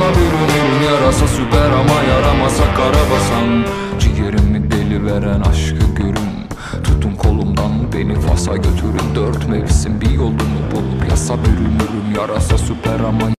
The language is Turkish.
bürünürüm. Yarasa süper ama yaramasa karabasan. Ciğerimi deli veren aşkı görün. Tutun kolumdan beni Fas'a götürün. 4 mevsim bir yolunu bulup yasa bürünürüm. Yarasa süper ama